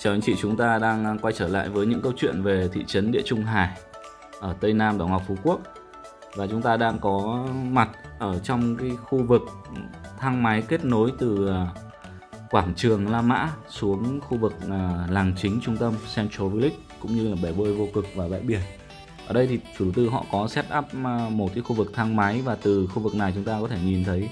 Chào anh chị, chúng ta đang quay trở lại với những câu chuyện về thị trấn Địa Trung Hải ở Tây Nam đảo Ngọc Phú Quốc. Và chúng ta đang có mặt ở trong cái khu vực thang máy kết nối từ quảng trường La Mã xuống khu vực làng chính trung tâm Central Village, cũng như là bể bơi vô cực và bãi biển. Ở đây thì chủ đầu tư họ có set up một cái khu vực thang máy, và từ khu vực này chúng ta có thể nhìn thấy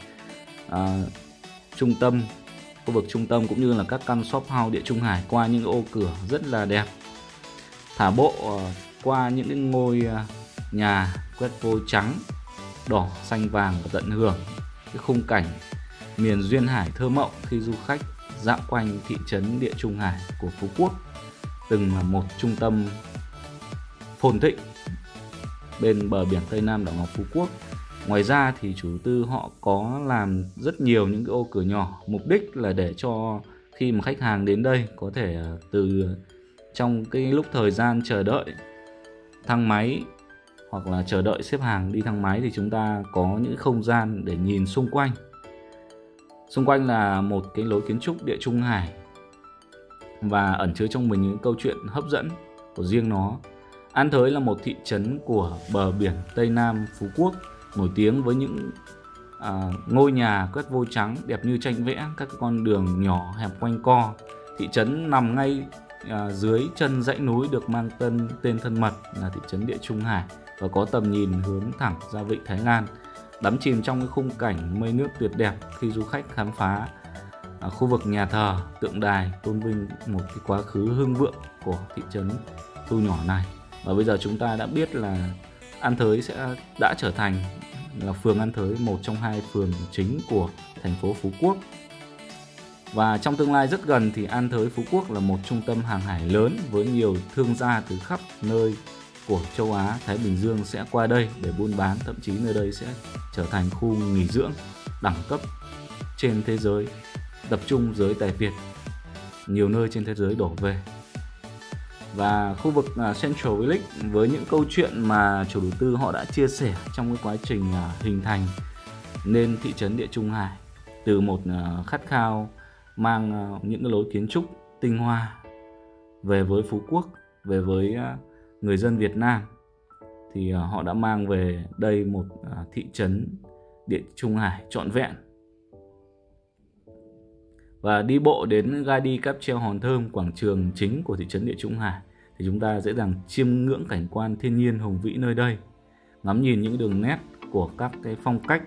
khu vực trung tâm cũng như là các căn shop house Địa Trung Hải qua những ô cửa rất là đẹp. Thả bộ qua những cái ngôi nhà quét vôi trắng, đỏ, xanh, vàng và tận hưởng cái khung cảnh miền duyên hải thơ mộng khi du khách dạo quanh thị trấn Địa Trung Hải của Phú Quốc, từng là một trung tâm phồn thịnh bên bờ biển Tây Nam đảo Ngọc Phú Quốc. Ngoài ra thì chủ đầu tư họ có làm rất nhiều những cái ô cửa nhỏ, mục đích là để cho khi mà khách hàng đến đây có thể từ trong cái lúc thời gian chờ đợi thang máy hoặc là chờ đợi xếp hàng đi thang máy thì chúng ta có những không gian để nhìn xung quanh. Xung quanh là một cái lối kiến trúc Địa Trung Hải và ẩn chứa trong mình những câu chuyện hấp dẫn của riêng nó. An Thới là một thị trấn của bờ biển Tây Nam Phú Quốc, nổi tiếng với những ngôi nhà quét vôi trắng đẹp như tranh vẽ, các con đường nhỏ hẹp quanh co. Thị trấn nằm ngay dưới chân dãy núi được mang tên thân mật là thị trấn Địa Trung Hải và có tầm nhìn hướng thẳng ra vịnh Thái Lan, đắm chìm trong cái khung cảnh mây nước tuyệt đẹp khi du khách khám phá khu vực nhà thờ, tượng đài tôn vinh một cái quá khứ hưng vượng của thị trấn thu nhỏ này. Và bây giờ chúng ta đã biết là An Thới đã trở thành là phường An Thới, một trong hai phường chính của thành phố Phú Quốc. Và trong tương lai rất gần thì An Thới Phú Quốc là một trung tâm hàng hải lớn với nhiều thương gia từ khắp nơi của châu Á, Thái Bình Dương sẽ qua đây để buôn bán, thậm chí nơi đây sẽ trở thành khu nghỉ dưỡng đẳng cấp trên thế giới, tập trung giới tài Việt, nhiều nơi trên thế giới đổ về. Và khu vực Central Village với những câu chuyện mà chủ đầu tư họ đã chia sẻ trong cái quá trình hình thành nên thị trấn Địa Trung Hải, từ một khát khao mang những cái lối kiến trúc tinh hoa về với Phú Quốc, về với người dân Việt Nam, thì họ đã mang về đây một thị trấn Địa Trung Hải trọn vẹn. Và đi bộ đến ga đi cáp treo Hòn Thơm, quảng trường chính của thị trấn Địa Trung Hải, thì chúng ta dễ dàng chiêm ngưỡng cảnh quan thiên nhiên hùng vĩ nơi đây, ngắm nhìn những đường nét của các cái phong cách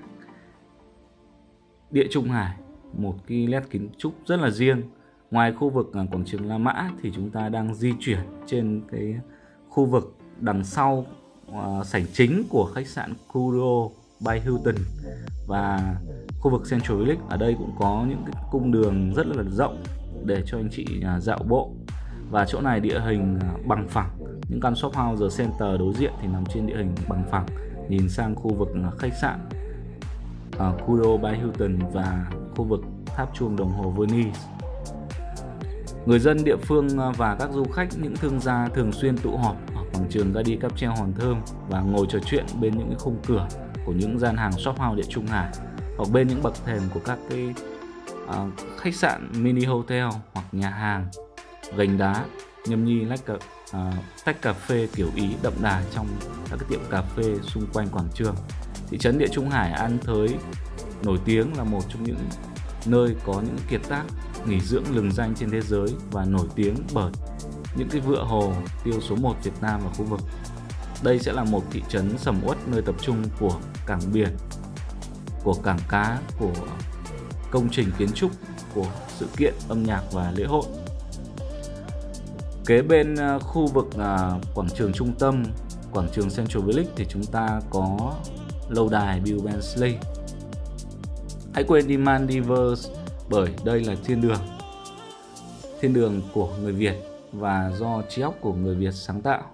Địa Trung Hải, một cái nét kiến trúc rất là riêng. Ngoài khu vực quảng trường La Mã thì chúng ta đang di chuyển trên cái khu vực đằng sau sảnh chính của khách sạn Kudo by Hilton, và khu vực Central Village ở đây cũng có những cái cung đường rất là rộng để cho anh chị dạo bộ. Và chỗ này địa hình bằng phẳng, những căn shop house The Center đối diện thì nằm trên địa hình bằng phẳng, nhìn sang khu vực khách sạn Kudo by Hilton và khu vực tháp chuông đồng hồ Venice. Người dân địa phương và các du khách, những thương gia thường xuyên tụ họp ở quảng trường ga đi cáp treo Hòn Thơm và ngồi trò chuyện bên những cái khung cửa của những gian hàng shop house Địa Trung Hải, hoặc bên những bậc thềm của các cái khách sạn mini hotel hoặc nhà hàng gành đá nhâm nhi tách cà phê kiểu Ý đậm đà trong các cái tiệm cà phê xung quanh quảng trường. Thị trấn Địa Trung Hải An Thới nổi tiếng là một trong những nơi có những kiệt tác nghỉ dưỡng lừng danh trên thế giới và nổi tiếng bởi những cái vựa hồ tiêu số 1 Việt Nam và khu vực. Đây sẽ là một thị trấn sầm uất, nơi tập trung của cảng biển, của cảng cá, của công trình kiến trúc, của sự kiện âm nhạc và lễ hội. Kế bên khu vực quảng trường trung tâm, quảng trường Central Village thì chúng ta có lâu đài Bill Bensley. Hãy quên đi Maldives bởi đây là thiên đường của người Việt và do trí óc của người Việt sáng tạo.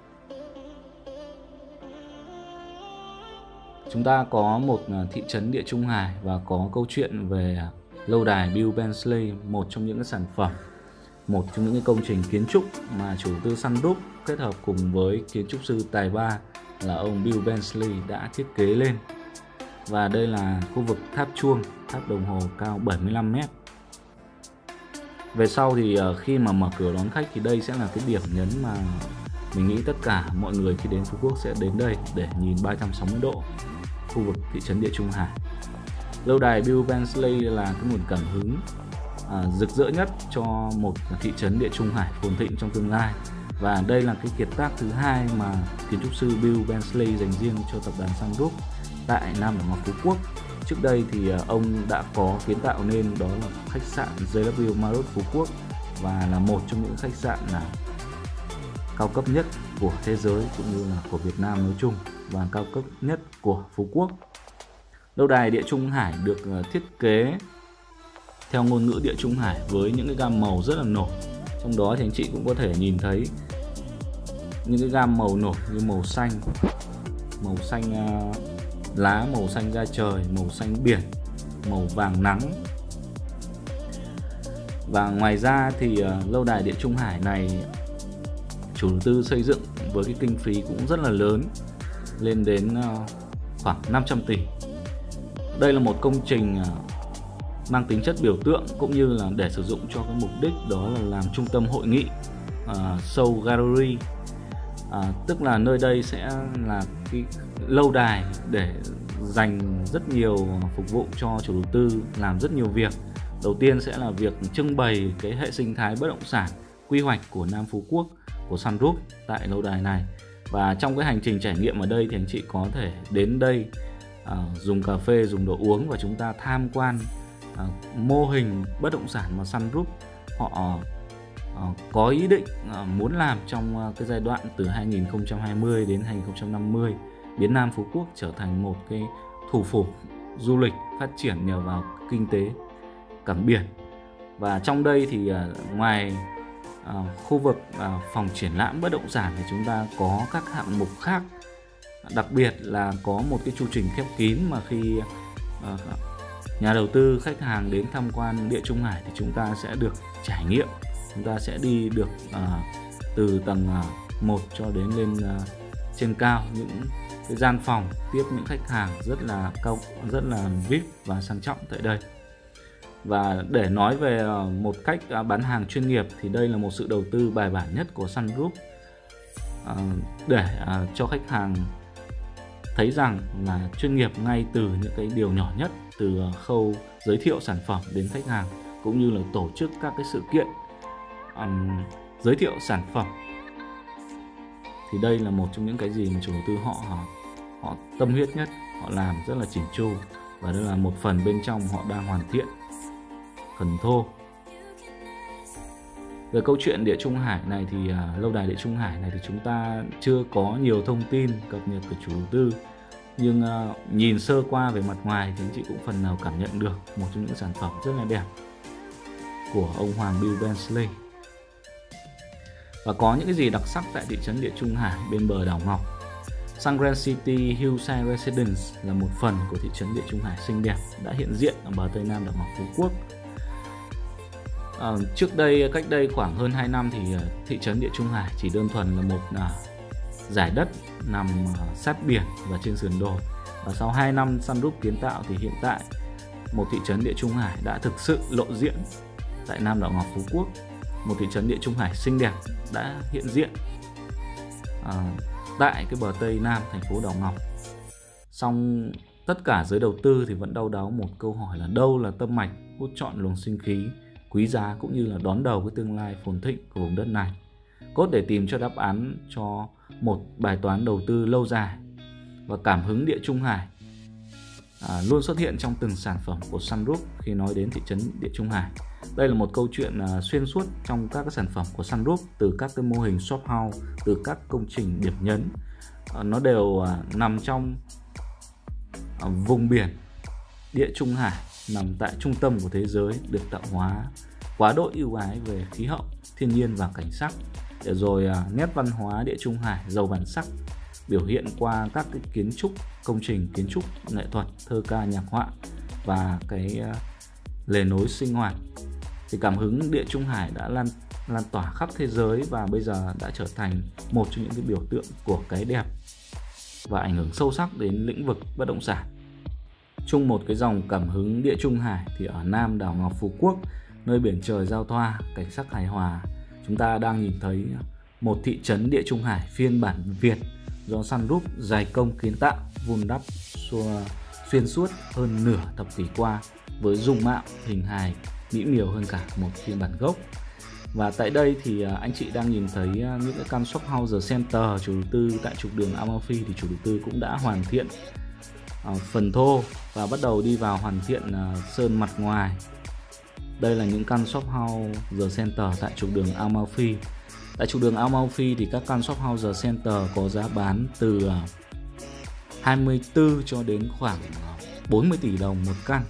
Chúng ta có một thị trấn Địa Trung Hải và có câu chuyện về lâu đài Bill Bensley, một trong những cái sản phẩm, một trong những cái công trình kiến trúc mà chủ tư săn đúc kết hợp cùng với kiến trúc sư tài ba là ông Bill Bensley đã thiết kế lên. Và đây là khu vực tháp chuông, tháp đồng hồ cao 75 m. Về sau thì khi mà mở cửa đón khách thì đây sẽ là cái điểm nhấn mà mình nghĩ tất cả mọi người khi đến Phú Quốc sẽ đến đây để nhìn 360 độ khu vực thị trấn Địa Trung Hải. Lâu đài Bill Beasley là cái nguồn cảm hứng rực rỡ nhất cho một thị trấn Địa Trung Hải phồn thịnh trong tương lai. Và đây là cái kiệt tác thứ hai mà kiến trúc sư Bill Beasley dành riêng cho tập đoàn Sun Group tại Nam đảo ngọc Phú Quốc. Trước đây thì ông đã có kiến tạo nên đó là khách sạn JW Marriott Phú Quốc, và là một trong những khách sạn cao cấp nhất của thế giới cũng như là của Việt Nam nói chung, và cao cấp nhất của Phú Quốc. Lâu đài Địa Trung Hải được thiết kế theo ngôn ngữ Địa Trung Hải với những cái gam màu rất là nổi. Trong đó thì anh chị cũng có thể nhìn thấy những cái gam màu nổi như màu xanh lá, màu xanh da trời, màu xanh biển, màu vàng nắng. Và ngoài ra thì lâu đài Địa Trung Hải này chủ đầu tư xây dựng với cái kinh phí cũng rất là lớn, lên đến khoảng 500 tỷ. Đây là một công trình mang tính chất biểu tượng cũng như là để sử dụng cho cái mục đích đó là làm trung tâm hội nghị, show gallery, tức là nơi đây sẽ là cái lâu đài để dành rất nhiều phục vụ cho chủ đầu tư làm rất nhiều việc. Đầu tiên sẽ là việc trưng bày cái hệ sinh thái bất động sản quy hoạch của Nam Phú Quốc của Sun Group tại lâu đài này. Và trong cái hành trình trải nghiệm ở đây thì anh chị có thể đến đây dùng cà phê, dùng đồ uống và chúng ta tham quan mô hình bất động sản mà Sun Group họ có ý định muốn làm trong cái giai đoạn từ 2020 đến 2050, biến Nam Phú Quốc trở thành một cái thủ phủ du lịch phát triển nhờ vào kinh tế cảng biển. Và trong đây thì ngoài khu vực phòng triển lãm bất động sản thì chúng ta có các hạng mục khác, đặc biệt là có một cái chu trình khép kín mà khi nhà đầu tư, khách hàng đến tham quan Địa Trung Hải thì chúng ta sẽ được trải nghiệm. Chúng ta sẽ đi được từ tầng 1 cho đến lên trên cao, những cái gian phòng tiếp những khách hàng rất là cao, rất là VIP và sang trọng tại đây. Và để nói về một cách bán hàng chuyên nghiệp thì đây là một sự đầu tư bài bản nhất của Sun Group để cho khách hàng thấy rằng là chuyên nghiệp ngay từ những cái điều nhỏ nhất, từ khâu giới thiệu sản phẩm đến khách hàng, cũng như là tổ chức các cái sự kiện giới thiệu sản phẩm. Thì đây là một trong những cái gì mà chủ đầu tư họ tâm huyết nhất, họ làm rất là chỉn chu, và đây là một phần bên trong họ đang hoàn thiện phần thô. Về câu chuyện Địa Trung Hải này thì lâu đài Địa Trung Hải này thì chúng ta chưa có nhiều thông tin cập nhật của chủ đầu tư, nhưng nhìn sơ qua về mặt ngoài thì anh chị cũng phần nào cảm nhận được một trong những sản phẩm rất là đẹp của ông Hoàng Bill Beasley. Và có những cái gì đặc sắc tại thị trấn Địa Trung Hải bên bờ đảo Ngọc? Sungrande City Hillside Residence là một phần của thị trấn Địa Trung Hải xinh đẹp đã hiện diện ở bờ Tây Nam đảo Ngọc Phú Quốc. Trước đây, cách đây khoảng hơn 2 năm thì thị trấn Địa Trung Hải chỉ đơn thuần là một giải đất nằm sát biển và trên sườn đồi. Và sau 2 năm Sun Group kiến tạo thì hiện tại một thị trấn Địa Trung Hải đã thực sự lộ diện tại Nam đảo Ngọc Phú Quốc. Một thị trấn Địa Trung Hải xinh đẹp đã hiện diện tại cái bờ Tây Nam thành phố đảo Ngọc. Song tất cả giới đầu tư thì vẫn đau đáu một câu hỏi là đâu là tâm mạch hút trọn luồng sinh khí quý giá cũng như là đón đầu cái tương lai phồn thịnh của vùng đất này. Cốt để tìm cho đáp án cho một bài toán đầu tư lâu dài và cảm hứng Địa Trung Hải luôn xuất hiện trong từng sản phẩm của Sun Group khi nói đến thị trấn Địa Trung Hải. Đây là một câu chuyện xuyên suốt trong các cái sản phẩm của Sun Group, từ các cái mô hình shop house, từ các công trình điểm nhấn, nó đều nằm trong vùng biển Địa Trung Hải, nằm tại trung tâm của thế giới, được tạo hóa quá độ ưu ái về khí hậu, thiên nhiên và cảnh sắc. Để rồi nét văn hóa Địa Trung Hải giàu bản sắc biểu hiện qua các cái kiến trúc, công trình kiến trúc nghệ thuật, thơ ca nhạc họa và cái lề nối sinh hoạt. Thì cảm hứng Địa Trung Hải đã lan tỏa khắp thế giới và bây giờ đã trở thành một trong những cái biểu tượng của cái đẹp và ảnh hưởng sâu sắc đến lĩnh vực bất động sản. Chung một cái dòng cảm hứng Địa Trung Hải thì ở Nam đảo Ngọc Phú Quốc nơi biển trời giao thoa, cảnh sắc hài hòa. Chúng ta đang nhìn thấy một thị trấn Địa Trung Hải phiên bản Việt do Sun Group dày công kiến tạo, vun đắp xuyên suốt hơn nửa thập kỷ qua, với dung mạo hình hài mỹ miều hơn cả một phiên bản gốc. Và tại đây thì anh chị đang nhìn thấy những cái căn shop house The Center chủ đầu tư tại trục đường Amalfi, thì chủ đầu tư cũng đã hoàn thiện phần thô và bắt đầu đi vào hoàn thiện sơn mặt ngoài. Đây là những căn shop house The Center tại trục đường Amalfi. Tại trục đường Amalfi thì các căn shop house The Center có giá bán từ 24 cho đến khoảng 40 tỷ đồng một căn.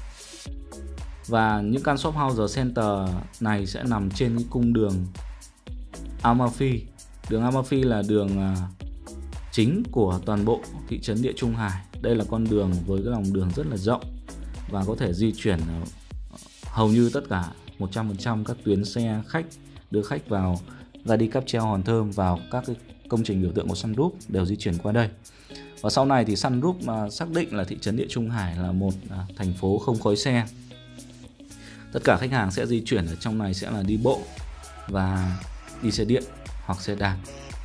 Và những căn shop house The Center này sẽ nằm trên cái cung đường Amalfi. Đường Amalfi là đường chính của toàn bộ thị trấn Địa Trung Hải. Đây là con đường với cái lòng đường rất là rộng và có thể di chuyển hầu như tất cả 100% các tuyến xe khách đưa khách vào ra đi cáp treo Hòn Thơm, vào các cái công trình biểu tượng của Sun Group đều di chuyển qua đây. Và sau này thì Sun Group xác định là thị trấn Địa Trung Hải là một thành phố không khói xe. Tất cả khách hàng sẽ di chuyển ở trong này sẽ là đi bộ và đi xe điện hoặc xe đạp.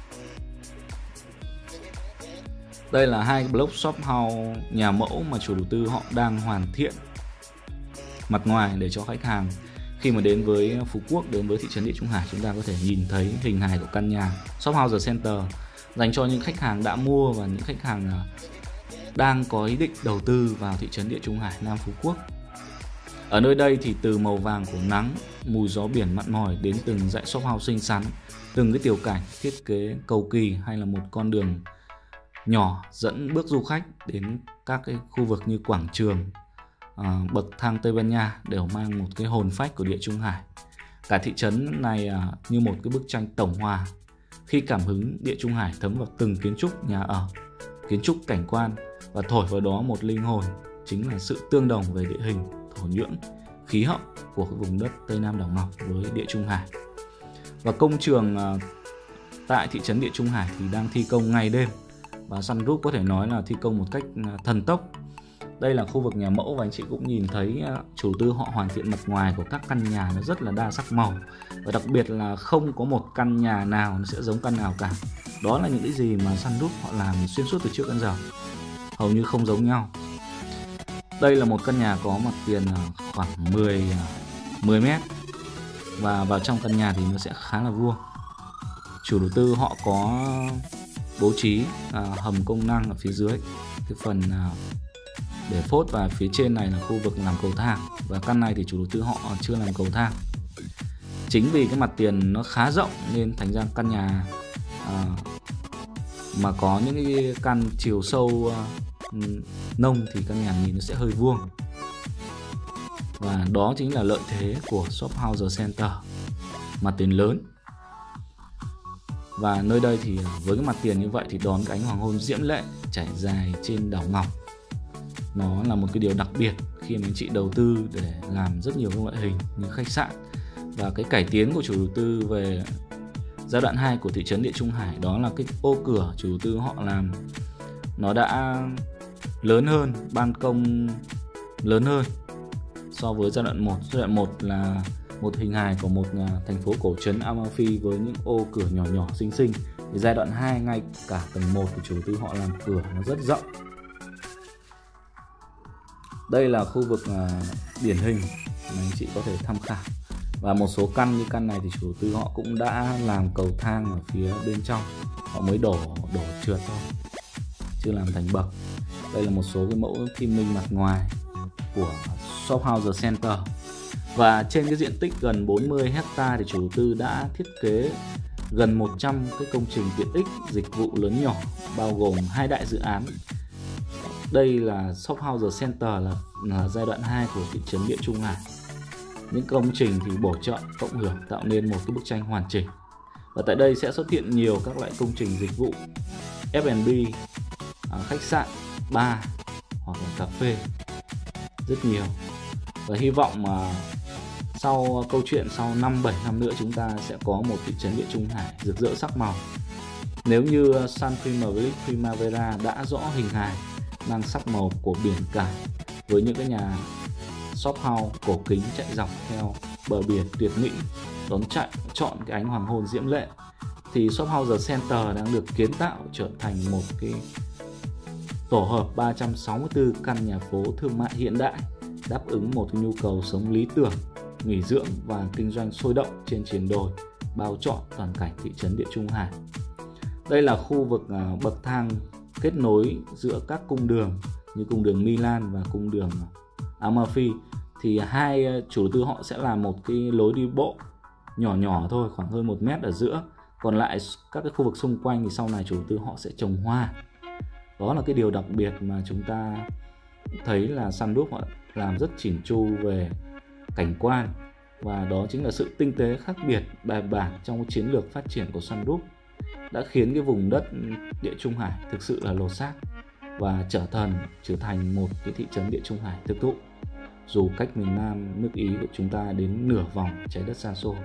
Đây là hai block shop house nhà mẫu mà chủ đầu tư họ đang hoàn thiện mặt ngoài để cho khách hàng khi mà đến với Phú Quốc, đến với thị trấn Địa Trung Hải, chúng ta có thể nhìn thấy hình hài của căn nhà shop house The Center dành cho những khách hàng đã mua và những khách hàng đang có ý định đầu tư vào thị trấn Địa Trung Hải, Nam Phú Quốc. Ở nơi đây thì từ màu vàng của nắng, mùi gió biển mặn mòi đến từng dãy shop house xinh xắn, từng cái tiểu cảnh thiết kế cầu kỳ hay là một con đường nhỏ dẫn bước du khách đến các cái khu vực như quảng trường, bậc thang Tây Ban Nha đều mang một cái hồn phách của Địa Trung Hải. Cả thị trấn này như một cái bức tranh tổng hòa khi cảm hứng Địa Trung Hải thấm vào từng kiến trúc nhà ở, kiến trúc cảnh quan và thổi vào đó một linh hồn, chính là sự tương đồng về địa hình, thổ nhưỡng, khí hậu của cái vùng đất Tây Nam đảo Ngọc với Địa Trung Hải. Và công trường tại thị trấn Địa Trung Hải thì đang thi công ngày đêm và Sun Group có thể nói là thi công một cách thần tốc. Đây là khu vực nhà mẫu và anh chị cũng nhìn thấy chủ tư họ hoàn thiện mặt ngoài của các căn nhà nó rất là đa sắc màu, và đặc biệt là không có một căn nhà nào nó sẽ giống căn nào cả. Đó là những cái gì mà Sun Group họ làm xuyên suốt từ trước đến giờ, hầu như không giống nhau. Đây là một căn nhà có mặt tiền khoảng 10 mét và vào trong căn nhà thì nó sẽ khá là vuông. Chủ đầu tư họ có bố trí hầm công năng ở phía dưới, cái phần để phốt, và phía trên này là khu vực làm cầu thang. Và căn này thì chủ đầu tư họ chưa làm cầu thang. Chính vì cái mặt tiền nó khá rộng nên thành ra căn nhà mà có những cái căn chiều sâu nông thì căn nhà nhìn nó sẽ hơi vuông. Và đó chính là lợi thế của shop house The Center, mặt tiền lớn. Và nơi đây thì với cái mặt tiền như vậy thì đón cái ánh hoàng hôn diễm lệ trải dài trên đảo Ngọc. Nó là một cái điều đặc biệt khi mà anh chị đầu tư để làm rất nhiều các loại hình như khách sạn. Và cái cải tiến của chủ đầu tư về giai đoạn 2 của thị trấn Địa Trung Hải đó là cái ô cửa chủ đầu tư họ làm nó đã lớn hơn, ban công lớn hơn so với giai đoạn 1. Giai đoạn 1 là một hình hài của một thành phố cổ trấn Amalfi với những ô cửa nhỏ nhỏ xinh xinh. Thì giai đoạn 2 ngay cả tầng 1 thì chủ đầu tư họ làm cửa nó rất rộng. Đây là khu vực điển hình mà anh chị có thể tham khảo. Và một số căn như căn này thì chủ đầu tư họ cũng đã làm cầu thang ở phía bên trong, họ mới đổ trượt thôi, chưa làm thành bậc. Đây là một số cái mẫu theming minh mặt ngoài của shop house The Center. Và trên cái diện tích gần 40 hecta thì chủ đầu tư đã thiết kế gần 100 cái công trình tiện ích dịch vụ lớn nhỏ, bao gồm 2 đại dự án. Đây là shop house The Center là giai đoạn 2 của thị trấn Địa Trung Hải. Những công trình thì bổ trợ cộng hưởng tạo nên một cái bức tranh hoàn chỉnh. Và tại đây sẽ xuất hiện nhiều các loại công trình dịch vụ F&B, khách sạn, bar hoặc là cà phê, rất nhiều. Và hy vọng mà sau câu chuyện sau 5-7 năm nữa chúng ta sẽ có một thị trấn Địa Trung Hải rực rỡ sắc màu. Nếu như Sun Premier Village Primavera đã rõ hình hài mang sắc màu của biển cả với những cái nhà shop house cổ kính chạy dọc theo bờ biển tuyệt mỹ, đón chọn cái ánh hoàng hôn diễm lệ, thì Shop House The Center đang được kiến tạo trở thành một cái tổ hợp 364 căn nhà phố thương mại hiện đại, đáp ứng một nhu cầu sống lý tưởng, nghỉ dưỡng và kinh doanh sôi động trên triền đồi, bao trọn toàn cảnh thị trấn Địa Trung Hải. Đây là khu vực bậc thang kết nối giữa các cung đường như cung đường Milan và cung đường Amalfi. Thì hai chủ đầu tư họ sẽ làm một cái lối đi bộ nhỏ nhỏ thôi, khoảng hơn 1 mét ở giữa. Còn lại các cái khu vực xung quanh thì sau này chủ đầu tư họ sẽ trồng hoa. Đó là cái điều đặc biệt mà chúng ta thấy là Sundop họ làm rất chỉn chu về cảnh quan, và đó chính là sự tinh tế khác biệt bài bản trong chiến lược phát triển của Sundop đã khiến cái vùng đất Địa Trung Hải thực sự là lột xác và trở thành một cái thị trấn Địa Trung Hải thực thụ, dù cách miền Nam nước Ý của chúng ta đến nửa vòng trái đất xa xôi.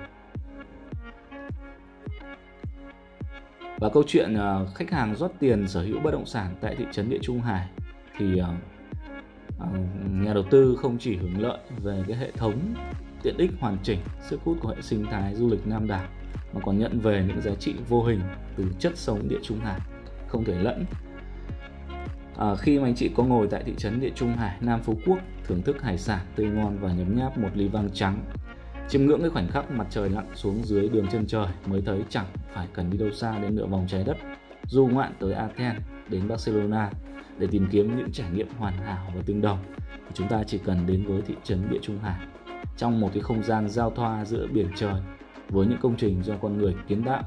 Và câu chuyện khách hàng rót tiền sở hữu bất động sản tại thị trấn Địa Trung Hải thì nhà đầu tư không chỉ hưởng lợi về cái hệ thống tiện ích hoàn chỉnh, sức hút của hệ sinh thái du lịch Nam đảo, mà còn nhận về những giá trị vô hình từ chất sống Địa Trung Hải không thể lẫn. Khi mà anh chị có ngồi tại thị trấn Địa Trung Hải, Nam Phú Quốc, thưởng thức hải sản tươi ngon và nhấm nháp một ly vang trắng, chiêm ngưỡng cái khoảnh khắc mặt trời lặn xuống dưới đường chân trời, mới thấy chẳng phải cần đi đâu xa đến nửa vòng trái đất, du ngoạn tới Athens đến Barcelona để tìm kiếm những trải nghiệm hoàn hảo và tương đồng, thì chúng ta chỉ cần đến với thị trấn Địa Trung Hải, trong một cái không gian giao thoa giữa biển trời với những công trình do con người kiến tạo.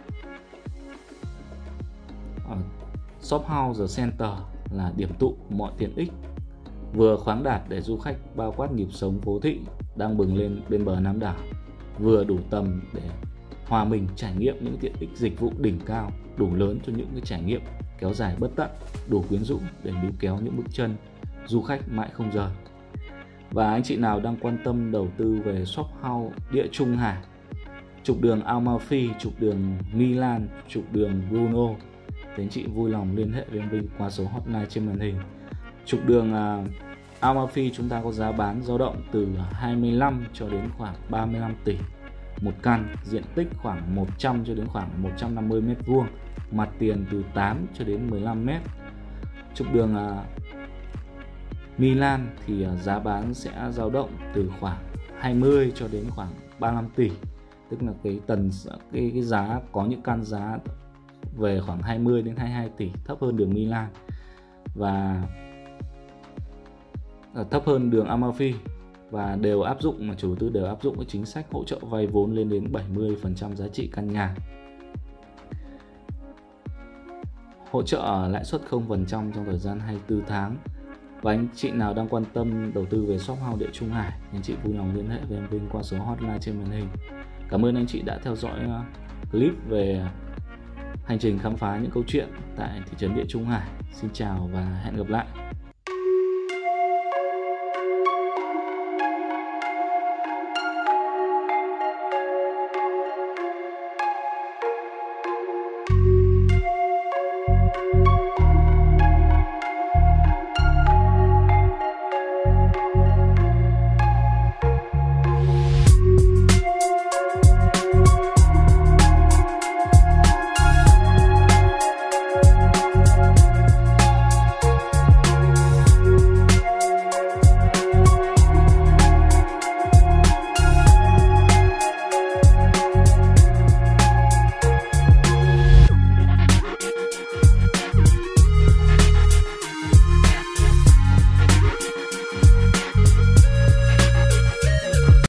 Shop House The Center là điểm tụ mọi tiện ích, vừa khoáng đạt để du khách bao quát nhịp sống phố thị đang bừng lên bên bờ Nam đảo, vừa đủ tầm để hòa mình trải nghiệm những tiện ích dịch vụ đỉnh cao, đủ lớn cho những cái trải nghiệm kéo dài bất tận, đủ quyến rũ để níu kéo những bước chân du khách mãi không rời. Và anh chị nào đang quan tâm đầu tư về Shop House Địa Trung Hải, trục đường Amalfi, trục đường Milan, trục đường Bruno, thì anh chị vui lòng liên hệ với em Vinh qua số hotline trên màn hình. Trục đường Amalfi chúng ta có giá bán dao động từ 25 cho đến khoảng 35 tỷ một căn, diện tích khoảng 100 cho đến khoảng 150 m², mặt tiền từ 8 cho đến 15 m. Trục đường Milan thì giá bán sẽ dao động từ khoảng 20 cho đến khoảng 35 tỷ, tức là cái giá, có những căn giá về khoảng 20 đến 22 tỷ, thấp hơn đường Milan và thấp hơn đường Amalfi, và đều áp dụng, mà chủ đầu tư đều áp dụng cái chính sách hỗ trợ vay vốn lên đến 70% giá trị căn nhà, hỗ trợ lãi suất 0% trong thời gian 24 tháng. Và anh chị nào đang quan tâm đầu tư về Shop House Địa Trung Hải, anh chị vui lòng liên hệ với em Vinh qua số hotline trên màn hình. Cảm ơn anh chị đã theo dõi clip về hành trình khám phá những câu chuyện tại thị trấn Địa Trung Hải. Xin chào và hẹn gặp lại.